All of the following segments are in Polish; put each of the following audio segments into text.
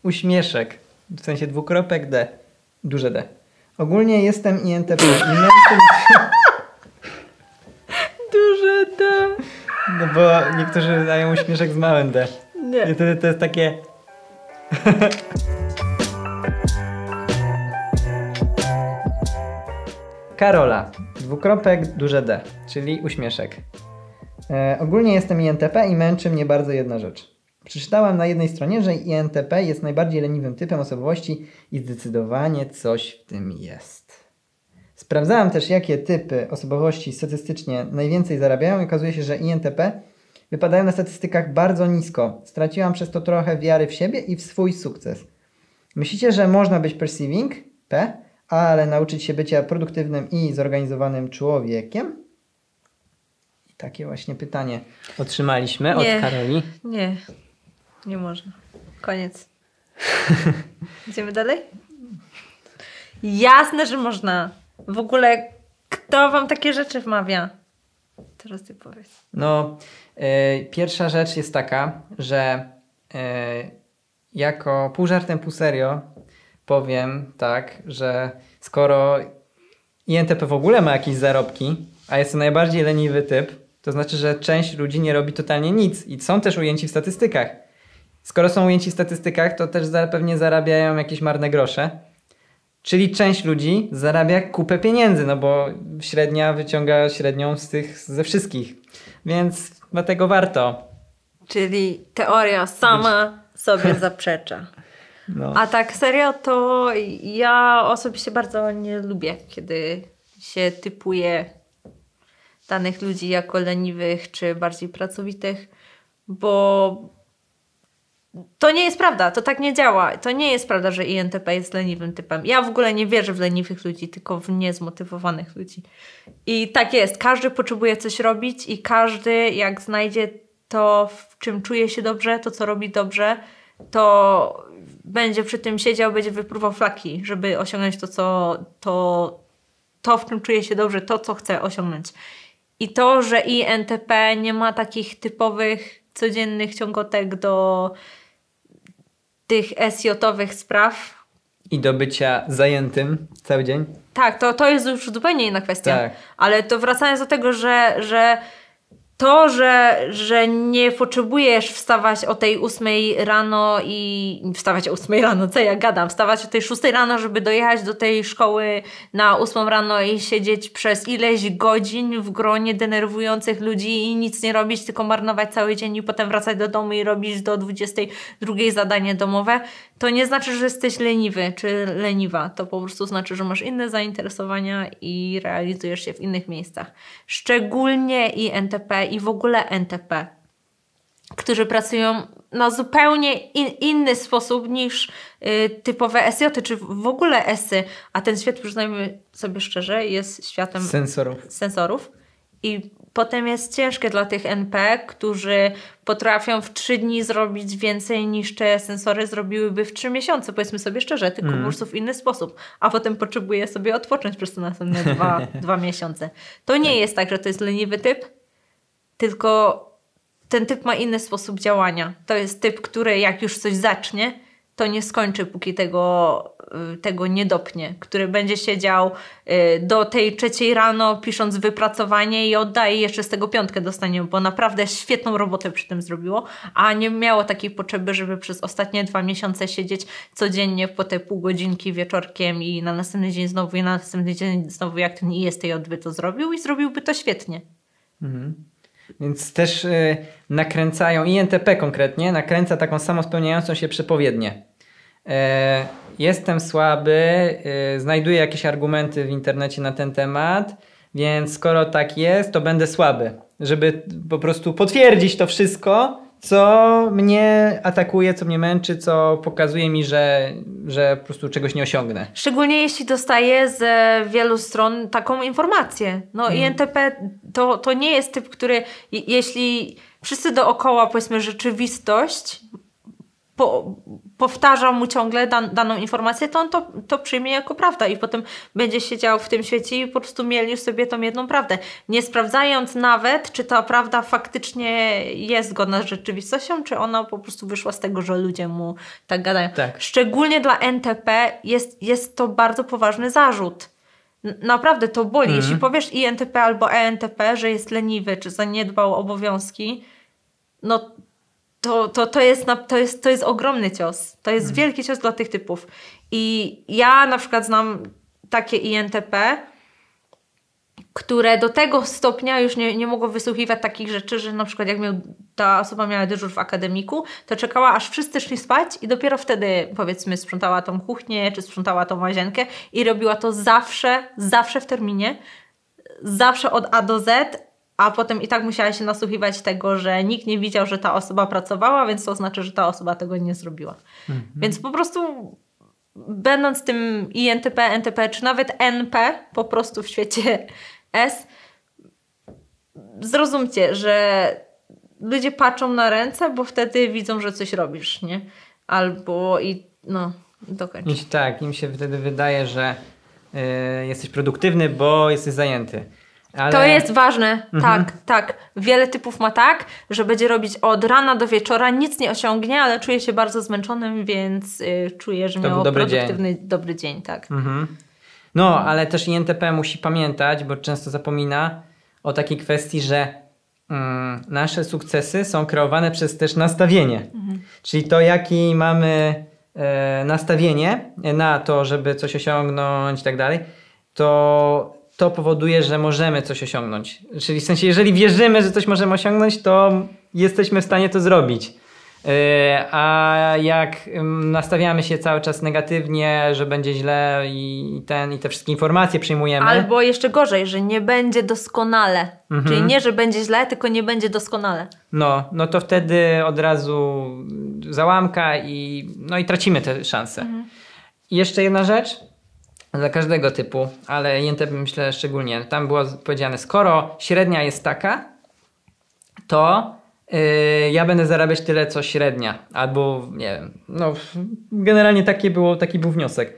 uśmieszek, w sensie dwukropek D, duże D. Ogólnie jestem INTP i męczę... Duże D. No bo niektórzy dają uśmieszek z małym D. Nie. I wtedy to jest takie... Karola, dwukropek, duże D, czyli uśmieszek. Ogólnie jestem INTP i męczy mnie bardzo jedna rzecz. Przeczytałam na jednej stronie, że INTP jest najbardziej leniwym typem osobowości i zdecydowanie coś w tym jest. Sprawdzałam też, jakie typy osobowości statystycznie najwięcej zarabiają i okazuje się, że INTP wypadają na statystykach bardzo nisko. Straciłam przez to trochę wiary w siebie i w swój sukces. Myślicie, że można być perceiving, P, ale nauczyć się bycia produktywnym i zorganizowanym człowiekiem? I takie właśnie pytanie otrzymaliśmy od Karoli. Nie można. Koniec. Idziemy dalej? Jasne, że można. W ogóle kto wam takie rzeczy wmawia? Teraz ty powiedz. No, pierwsza rzecz jest taka, że jako pół żartem, pół serio powiem tak, że skoro INTP w ogóle ma jakieś zarobki, a jest to najbardziej leniwy typ, to znaczy, że część ludzi nie robi totalnie nic i są też ujęci w statystykach. Skoro są ujęci w statystykach, to też pewnie zarabiają jakieś marne grosze. Czyli część ludzi zarabia kupę pieniędzy, no bo średnia wyciąga średnią ze wszystkich. Więc dlatego warto. Czyli teoria sama sobie zaprzecza. No. A tak serio, to ja osobiście bardzo nie lubię, kiedy się typuje danych ludzi jako leniwych czy bardziej pracowitych, bo to nie jest prawda, to tak nie działa. To nie jest prawda, że INTP jest leniwym typem. Ja w ogóle nie wierzę w leniwych ludzi, tylko w niezmotywowanych ludzi. I tak jest, każdy potrzebuje coś robić i każdy jak znajdzie to, w czym czuje się dobrze, to co robi dobrze, to będzie przy tym siedział, będzie wypróbował flaki, żeby osiągnąć to, w czym czuje się dobrze, to, co chce osiągnąć. I to, że INTP nie ma takich typowych, codziennych ciągotek do tych SJ-owych spraw. I do bycia zajętym cały dzień. Tak, to jest już zupełnie inna kwestia. Tak. Ale to wracając do tego, że nie potrzebujesz wstawać o tej 8 rano i... Wstawać o 8 rano, co ja gadam? Wstawać o tej 6 rano, żeby dojechać do tej szkoły na 8 rano i siedzieć przez ileś godzin w gronie denerwujących ludzi i nic nie robić, tylko marnować cały dzień i potem wracać do domu i robić do 22 zadanie domowe. To nie znaczy, że jesteś leniwy czy leniwa. To po prostu znaczy, że masz inne zainteresowania i realizujesz się w innych miejscach. Szczególnie INTP i w ogóle NTP, którzy pracują na zupełnie inny sposób niż typowe SJ-y, czy w ogóle esy. A ten świat, przyznajmy sobie szczerze, jest światem sensorów. I potem jest ciężkie dla tych NP, którzy potrafią w 3 dni zrobić więcej niż te sensory zrobiłyby w 3 miesiące, powiedzmy sobie szczerze, tylko po prostu w inny sposób. A potem potrzebuje sobie odpocząć przez te następne 2 miesiące. To nie jest tak, że to jest leniwy typ, tylko ten typ ma inny sposób działania. To jest typ, który jak już coś zacznie, to nie skończy, póki tego nie dopnie. Który będzie siedział do tej 3 rano pisząc wypracowanie i oddaje jeszcze z tego 5 dostanie, bo naprawdę świetną robotę przy tym zrobiło, a nie miało takiej potrzeby, żeby przez ostatnie 2 miesiące siedzieć codziennie po te pół godzinki wieczorkiem i na następny dzień znowu i na następny dzień znowu jak ten ISTJ by to zrobił i zrobiłby to świetnie. Mhm. Więc też nakręcają, INTP konkretnie, nakręca taką samospełniającą się przepowiednię. Jestem słaby, znajduję jakieś argumenty w internecie na ten temat, więc skoro tak jest, to będę słaby. Żeby po prostu potwierdzić to wszystko, co mnie atakuje, co mnie męczy, co pokazuje mi, że po prostu czegoś nie osiągnę. Szczególnie jeśli dostaję z wielu stron taką informację. No INTP to nie jest typ, który jeśli wszyscy dookoła, powiedzmy, rzeczywistość powtarza mu ciągle daną informację, to on to przyjmie jako prawda i potem będzie siedział w tym świecie i po prostu mieli sobie tą jedną prawdę. Nie sprawdzając nawet, czy ta prawda faktycznie jest zgodna z rzeczywistością, czy ona po prostu wyszła z tego, że ludzie mu tak gadają. Tak. Szczególnie dla NTP jest to bardzo poważny zarzut. Naprawdę to boli. Jeśli powiesz INTP albo ENTP, że jest leniwy, czy zaniedbał obowiązki, no to jest ogromny cios. To jest wielki cios dla tych typów. I ja na przykład znam takie INTP, które do tego stopnia już nie mogło wysłuchiwać takich rzeczy, że na przykład jak ta osoba miała dyżur w akademiku, to czekała aż wszyscy szli spać i dopiero wtedy powiedzmy sprzątała tą kuchnię, czy sprzątała tą łazienkę i robiła to zawsze w terminie, zawsze od A do Z, a potem i tak musiała się nasłuchiwać tego, że nikt nie widział, że ta osoba pracowała, więc to oznacza, że ta osoba tego nie zrobiła. Więc po prostu będąc tym INTP, NTP, czy nawet NP po prostu w świecie S, zrozumcie, że ludzie patrzą na ręce, bo wtedy widzą, że coś robisz, nie? Albo dokończ. Tak, im się wtedy wydaje, że jesteś produktywny, bo jesteś zajęty. Ale... To jest ważne, tak. Wiele typów ma tak, że będzie robić od rana do wieczora, nic nie osiągnie, ale czuje się bardzo zmęczonym, więc czuje, że miał produktywny, dobry dzień, tak. No, ale też INTP musi pamiętać, bo często zapomina o takiej kwestii, że nasze sukcesy są kreowane przez też nastawienie. Czyli to, jakie mamy nastawienie na to, żeby coś osiągnąć i tak dalej, to powoduje, że możemy coś osiągnąć. Czyli w sensie, jeżeli wierzymy, że coś możemy osiągnąć, to jesteśmy w stanie to zrobić. A jak nastawiamy się cały czas negatywnie, że będzie źle i te wszystkie informacje przyjmujemy. Albo jeszcze gorzej, że nie będzie doskonale. Czyli nie, że będzie źle, tylko nie będzie doskonale. No to wtedy od razu załamka i tracimy te szanse. I jeszcze jedna rzecz. Dla każdego typu, ale INTP myślę szczególnie. Tam było powiedziane, skoro średnia jest taka, to ja będę zarabiać tyle, co średnia. Albo nie wiem. Generalnie taki był wniosek.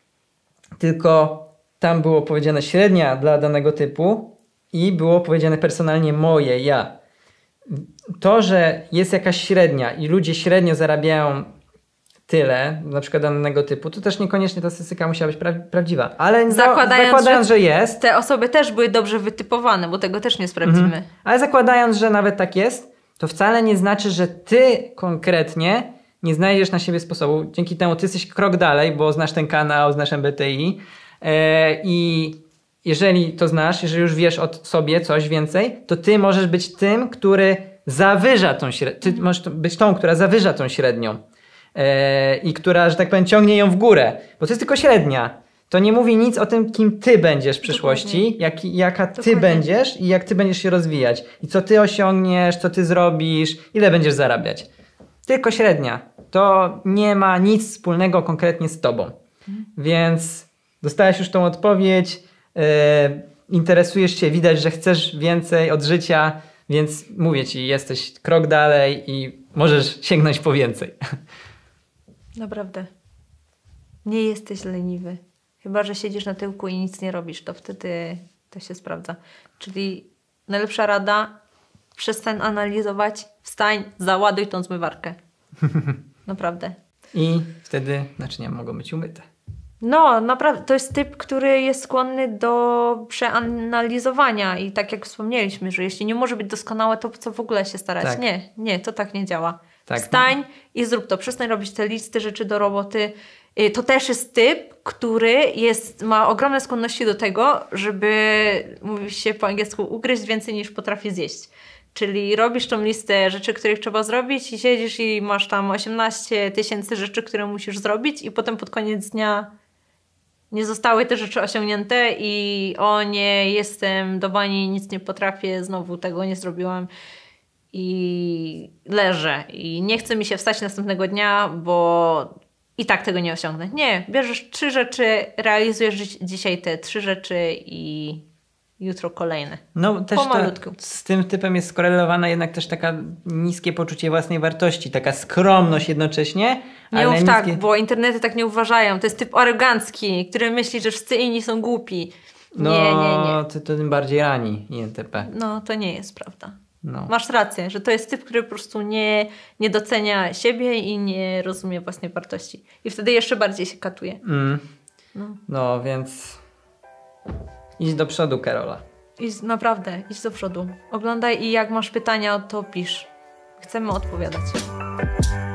Tylko tam było powiedziane średnia dla danego typu i było powiedziane personalnie moje, ja. To, że jest jakaś średnia i ludzie średnio zarabiają tyle, na przykład danego typu, to też niekoniecznie ta statystyka musiała być prawdziwa. Ale zakładając, że jest... Te osoby też były dobrze wytypowane, bo tego też nie sprawdzimy. Ale zakładając, że nawet tak jest, to wcale nie znaczy, że ty konkretnie nie znajdziesz na siebie sposobu. Dzięki temu ty jesteś krok dalej, bo znasz ten kanał, znasz MBTI i jeżeli to znasz, jeżeli już wiesz o sobie coś więcej, to ty możesz być tym, który zawyża tą średnią. Ty możesz być tą, która zawyża tą średnią. I która, że tak powiem, ciągnie ją w górę. Bo to jest tylko średnia. To nie mówi nic o tym, kim ty będziesz w przyszłości, jaka ty będziesz i jak ty będziesz się rozwijać. I co ty osiągniesz, co ty zrobisz, ile będziesz zarabiać. Tylko średnia. To nie ma nic wspólnego konkretnie z tobą. Więc dostałeś już tą odpowiedź, interesujesz się, widać, że chcesz więcej od życia, więc mówię ci, jesteś krok dalej i możesz sięgnąć po więcej. Naprawdę. Nie jesteś leniwy. Chyba że siedzisz na tyłku i nic nie robisz, to wtedy to się sprawdza. Czyli najlepsza rada, przestań analizować, wstań, załaduj tą zmywarkę. Naprawdę. I wtedy naczynia mogą być umyte. No, naprawdę. To jest typ, który jest skłonny do przeanalizowania i tak jak wspomnieliśmy, że jeśli nie może być doskonałe, to co w ogóle się starać? Tak. Nie, to tak nie działa. Tak. Wstań i zrób to. Przestań robić te listy rzeczy do roboty. To też jest typ, który ma ogromne skłonności do tego, żeby, mówi się po angielsku, ugryźć więcej niż potrafi zjeść. Czyli robisz tą listę rzeczy, których trzeba zrobić i siedzisz i masz tam 18 000 rzeczy, które musisz zrobić i potem pod koniec dnia nie zostały te rzeczy osiągnięte i nie, jestem do bani, nic nie potrafię, znowu tego nie zrobiłam i leżę i nie chce mi się wstać następnego dnia, bo i tak tego nie osiągnę. Nie, bierzesz 3 rzeczy, realizujesz dzisiaj te 3 rzeczy i jutro kolejne. No też Pomalutku. z tym typem jest skorelowana jednak też taka niskie poczucie własnej wartości, taka skromność jednocześnie, Nie ale mów niskie... tak, bo internety tak nie uważają. To jest typ arogancki, który myśli, że wszyscy inni są głupi. No, Nie. To tym bardziej rani INTP. No, to nie jest prawda. No. Masz rację, że to jest typ, który po prostu nie docenia siebie i nie rozumie własnej wartości. I wtedy jeszcze bardziej się katuje. No, więc idź do przodu, Karola. Naprawdę, idź do przodu. Oglądaj i jak masz pytania, to pisz. Chcemy odpowiadać.